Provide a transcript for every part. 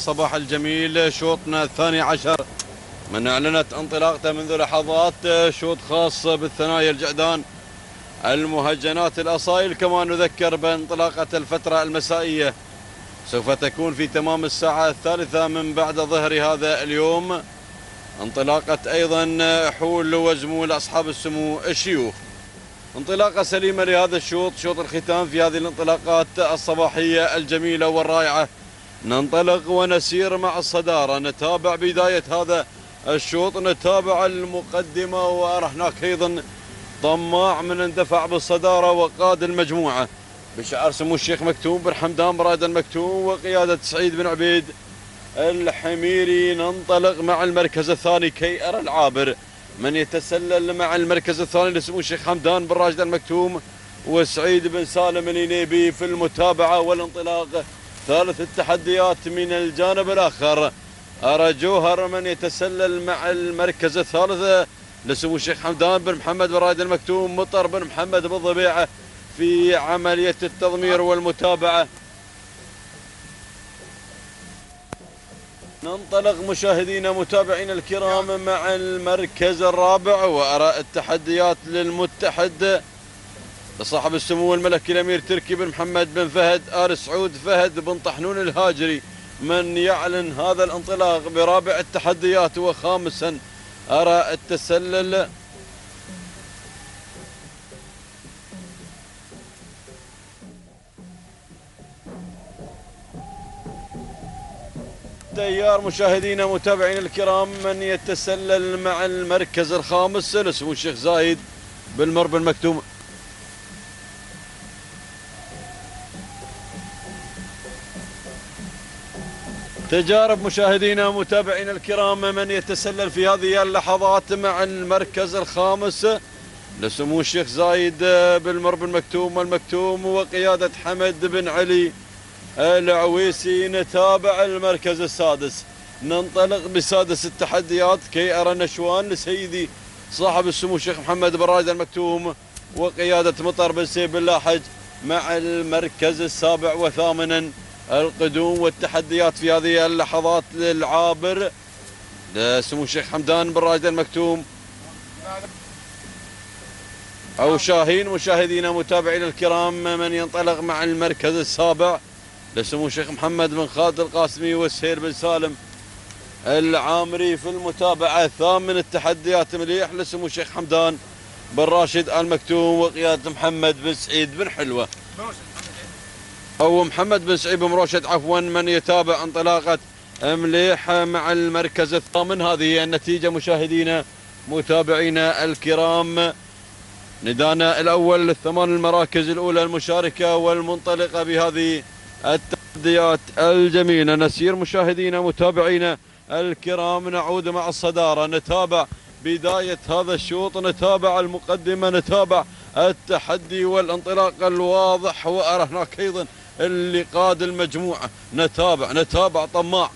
الصباح الجميل، شوطنا الثاني عشر من أعلنت انطلاقته منذ لحظات، شوط خاص بالثنايا الجعدان المهجنات الأصايل. كما نذكر بانطلاقة الفترة المسائية سوف تكون في تمام الساعة الثالثة من بعد ظهر هذا اليوم، انطلاقة أيضا حول وزمول أصحاب السمو الشيوخ. انطلاقة سليمة لهذا الشوط، شوط الختام في هذه الانطلاقات الصباحية الجميلة والرائعة. ننطلق ونسير مع الصدارة، نتابع بداية هذا الشوط، نتابع المقدمة، وهناك أيضا طماع من اندفع بالصدارة وقاد المجموعة بشعار سمو الشيخ مكتوم بن حمدان براد المكتوم وقيادة سعيد بن عبيد الحميري. ننطلق مع المركز الثاني كي أرى العابر من يتسلل مع المركز الثاني لسمو الشيخ حمدان بن راشد المكتوم وسعيد بن سالم الينيبي في المتابعة والانطلاق. ثالث التحديات من الجانب الآخر، أرى جوهر من يتسلل مع المركز الثالث لسمو الشيخ حمدان بن محمد بن راشد المكتوم، مطر بن محمد بالضبيعة في عملية التضمير والمتابعة. ننطلق مشاهدينا متابعينا الكرام مع المركز الرابع، وأرى التحديات للمتحد لصاحب السمو الملكي الأمير تركي بن محمد بن فهد آل سعود فهد بن طحنون الهاجري من يعلن هذا الانطلاق برابع التحديات. وخامسا أرى التسلل تيار مشاهدينا متابعين الكرام من يتسلل مع المركز الخامس لسمو الشيخ زايد بن مر بن مكتوم. تجارب مشاهدينا متابعين الكرام من يتسلل في هذه اللحظات مع المركز الخامس لسمو الشيخ زايد بن مر بن مكتوم والمكتوم وقيادة حمد بن علي العويسي. نتابع المركز السادس، ننطلق بسادس التحديات كي أرى نشوان لسيدي صاحب السمو الشيخ محمد بن راشد المكتوم وقيادة مطر بن سيف اللاحج مع المركز السابع. وثامنا القدوم والتحديات في هذه اللحظات للعابر لسمو الشيخ حمدان بن راشد المكتوم أو شاهين. مشاهدينا متابعين الكرام من ينطلق مع المركز السابع لسمو الشيخ محمد بن خالد القاسمي والسهير بن سالم العامري في المتابعة. ثامن التحديات مليح لسمو الشيخ حمدان بن راشد المكتوم وقيادة محمد بن سعيد بن حلوة أو محمد بن سعيد بن مروشد عفوا من يتابع انطلاقة مليح مع المركز الثامن. هذه النتيجة مشاهدينا متابعينا الكرام، ندانا الأول للثمان المراكز الأولى المشاركة والمنطلقة بهذه التحديات الجميلة. نسير مشاهدينا متابعينا الكرام، نعود مع الصدارة، نتابع بداية هذا الشوط، نتابع المقدمة، نتابع التحدي والانطلاق الواضح. وأرى هناك أيضا اللي قاد المجموعة، نتابع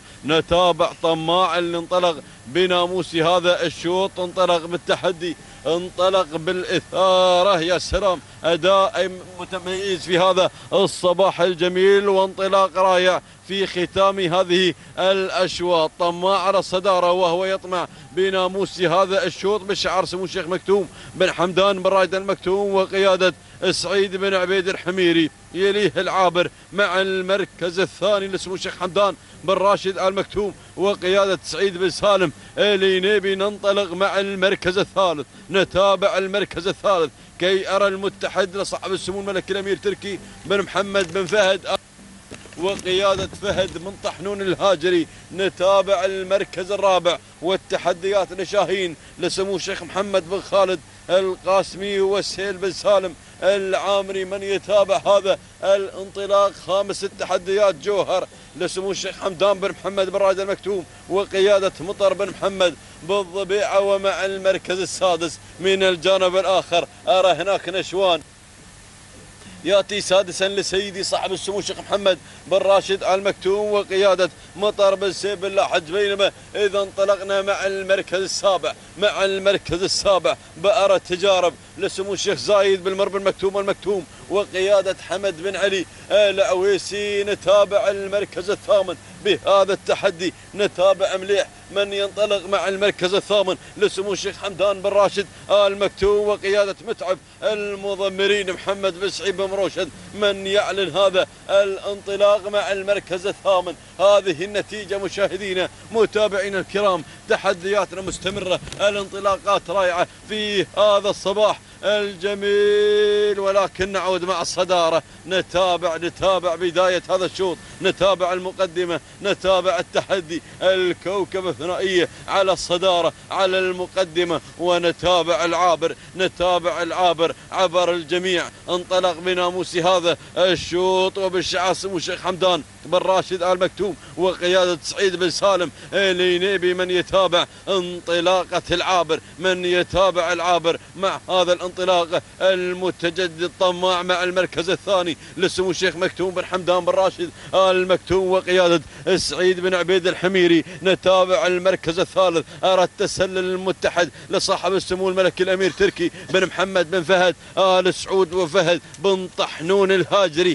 طماع اللي انطلق بناموس هذا الشوط، انطلق بالتحدي، انطلق بالإثارة. يا سلام، أداء متميز في هذا الصباح الجميل وانطلاق رائع في ختام هذه الأشواط. طماع على الصدارة وهو يطمع بناموس هذا الشوط بشعار سمو الشيخ مكتوم بن حمدان بن راشد المكتوم وقيادة سعيد بن عبيد الحميري. يليه العابر مع المركز الثاني لسمو الشيخ حمدان بن راشد المكتوم وقيادة سعيد بن سالم الينيبي. ننطلق مع المركز الثالث، نتابع المركز الثالث كي أرى المتحد لصاحب السمو الملكي الأمير تركي بن محمد بن فهد وقيادة فهد من طحنون الهاجري. نتابع المركز الرابع والتحديات لشاهين لسمو الشيخ محمد بن خالد القاسمي والسهيل بن سالم العامري من يتابع هذا الانطلاق. خامس التحديات جوهر لسمو الشيخ حمدان بن محمد بن راشد المكتوم وقيادة مطر بن محمد بالضبيعة. ومع المركز السادس من الجانب الآخر أرى هناك نشوان يأتي سادسا لسيدي صاحب السمو الشيخ محمد بن راشد المكتوم وقيادة مطر بن سيف اللاحج. بينما إذا انطلقنا مع المركز السابع بأرى تجارب لسمو الشيخ زايد بالمر بالمكتوم والمكتوم وقيادة حمد بن علي العويسي. نتابع المركز الثامن بهذا التحدي، نتابع مليح من ينطلق مع المركز الثامن لسمو الشيخ حمدان بن راشد آل مكتوم وقيادة متعب المضمرين محمد بن سعيد بن مروشد من يعلن هذا الانطلاق مع المركز الثامن. هذه النتيجة مشاهدينا متابعينا الكرام، تحدياتنا مستمرة، الانطلاقات رائعة في هذا الصباح الجميل، ولكن نعود مع الصدارة. نتابع بداية هذا الشوط، نتابع المقدمة، نتابع التحدي، الكوكب الثنائية على الصدارة على المقدمة، ونتابع العابر، نتابع العابر عبر الجميع. انطلق بناموس هذا الشوط وبالشعار سمو الشيخ حمدان بن راشد آل مكتوم وقيادة سعيد بن سالم الينيبي من يتابع انطلاقة العابر، من يتابع العابر مع هذا الانطلاق المتجدد الطماع مع المركز الثاني لسمو الشيخ مكتوم بن حمدان بن راشد آل مكتوم وقيادة سعيد بن عبيد الحميري. نتابع المركز الثالث أرى التسلل المتحد لصاحب السمو الملكي الأمير تركي بن محمد بن فهد آل سعود وفهد بن طحنون الهاجري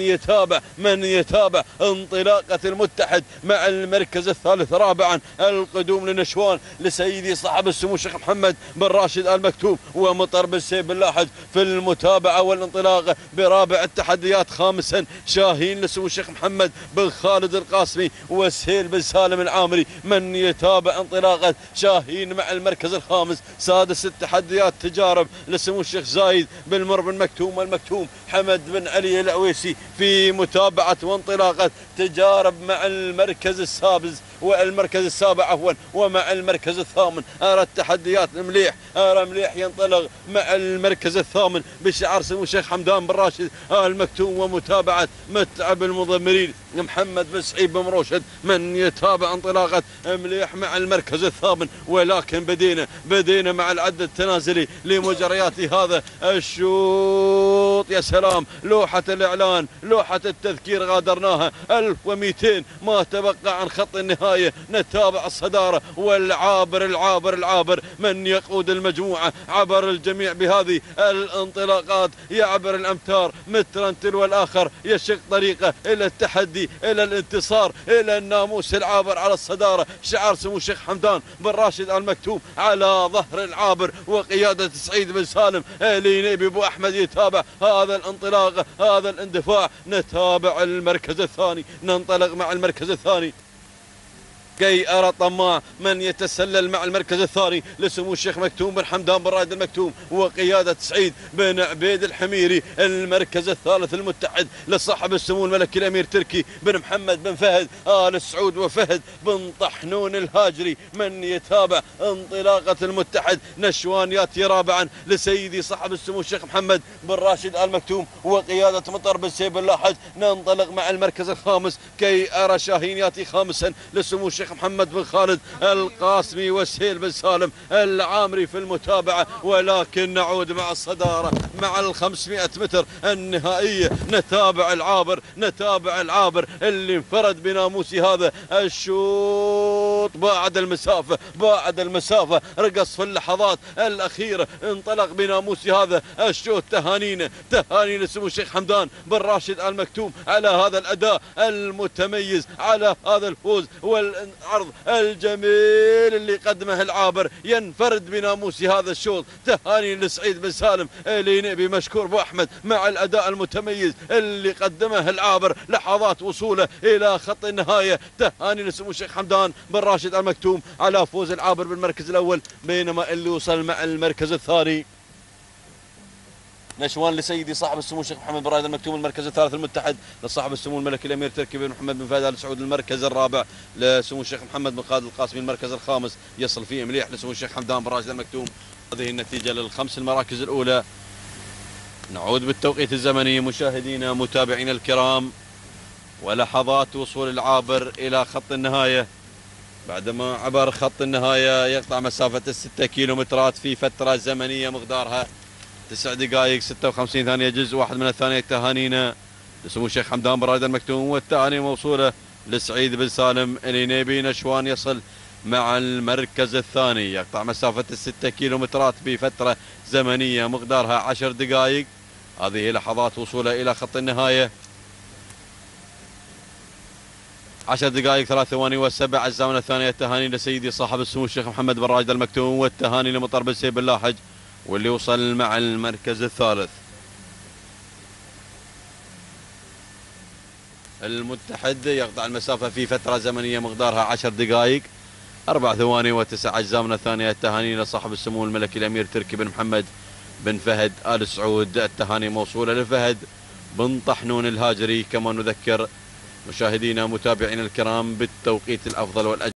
من يتابع انطلاقة المتحد مع المركز الثالث. رابعا القدوم لنشوان لسيدي صاحب السمو الشيخ محمد بن راشد آل مكتوم ومطر بن سيف بن لاحج في المتابعة والانطلاق برابع التحديات. خامسا شاهين لسمو الشيخ محمد بن خالد القاسمي وسهيل بن سالم العامري من يتابع انطلاقة شاهين مع المركز الخامس. سادس التحديات تجارب لسمو الشيخ زايد بن مر بن مكتوم والمكتوم حمد بن علي العويسي في متابعة وانطلاقة تجارب مع المركز السادس والمركز السابع عفوا ومع المركز الثامن. أرى التحديات مليح، أرى مليح ينطلق مع المركز الثامن بشعار سمو الشيخ حمدان بن راشد آل مكتوم ومتابعة متعب المضمرين محمد بن سعيد بن مروشد من يتابع انطلاقة مليح مع المركز الثامن. ولكن بدينا مع العد التنازلي لمجريات هذا الشوط. يا سلام، لوحة الإعلان، لوحة التذكير غادرناها 1200 ما تبقى عن خط النهاية. نتابع الصدارة والعابر من يقود المجموعة عبر الجميع بهذه الانطلاقات، يعبر الأمتار مترا تلو الآخر، يشق طريقه إلى التحدي، إلى الانتصار، إلى الناموس العابر على الصدارة. شعار سمو الشيخ حمدان بن راشد آل مكتوم على ظهر العابر وقيادة سعيد بن سالم الينيبي أبو أحمد يتابع هذا الانطلاق، هذا الاندفاع. نتابع المركز الثاني، ننطلق مع المركز الثاني كي أرى طماع من يتسلل مع المركز الثاني لسمو الشيخ مكتوم بن حمدان بن راشد المكتوم وقيادة سعيد بن عبيد الحميري. المركز الثالث المتحد لصاحب السمو الملكي الأمير تركي بن محمد بن فهد آل سعود وفهد بن طحنون الهاجري من يتابع انطلاقة المتحد. نشوان ياتي رابعا لسيدي صاحب السمو الشيخ محمد بن راشد آل مكتوم وقيادة مطر بن سيف بن لاحج. ننطلق مع المركز الخامس كي أرى شاهين ياتي خامسا لسمو الشيخ محمد بن خالد القاسمي وسهيل بن سالم العامري في المتابعة. ولكن نعود مع الصدارة مع 500 متر النهائية. نتابع العابر اللي انفرد بناموس هذا الشوط بعد المسافة رقص في اللحظات الأخيرة. انطلق بناموس هذا الشوط. تهانينا لسمو الشيخ حمدان بن راشد آل مكتوم على هذا الأداء المتميز، على هذا الفوز والعرض الجميل اللي قدمه العابر. ينفرد بناموس هذا الشوط. تهاني لسعيد بن سالم الينيبي مشكور ابو احمد مع الاداء المتميز اللي قدمه العابر لحظات وصوله الى خط النهايه. تهاني لسمو الشيخ حمدان بن راشد آل مكتوم على فوز العابر بالمركز الاول، بينما اللي وصل مع المركز الثاني نشوان لسيدي صاحب السمو الشيخ محمد بن راشد آل مكتوم. المركز الثالث المتحد لصاحب السمو الملكي الامير تركي بن محمد بن فهد آل سعود. المركز الرابع لسمو الشيخ محمد بن خالد القاسمي. المركز الخامس يصل فيه مليح لسمو الشيخ حمدان بن راشد آل مكتوم. هذه النتيجة للخمس المراكز الأولى. نعود بالتوقيت الزمني مشاهدينا متابعينا الكرام، ولحظات وصول العابر إلى خط النهاية بعدما عبر خط النهاية يقطع مسافة 6 كيلومترات في فترة زمنية مقدارها 9 دقائق 56 ثانية جزء واحد من الثانية. تهانينا لسمو الشيخ حمدان بن راشد آل مكتوم، والتهاني موصولة لسعيد بن سالم الينيبي. نشوان يصل مع المركز الثاني، يقطع مسافة 6 كيلومترات بفترة زمنية مقدارها 10 دقائق. هذه لحظات وصوله إلى خط النهاية، 10 دقائق 3 ثواني و7. الزاوية الثانية. التهاني لسيدي صاحب السمو الشيخ محمد بن راشد المكتوم، والتهاني لمطر بن سيف اللاحج واللي وصل مع المركز الثالث. المتحد يقطع المسافة في فترة زمنية مقدارها 10 دقائق 4 ثواني و9 أجزاء من الثانية. التهاني لصاحب السمو الملكي الأمير تركي بن محمد بن فهد آل سعود، التهاني موصولة لفهد بن طحنون الهاجري. كما نذكر مشاهدينا متابعينا الكرام بالتوقيت الأفضل والأجل.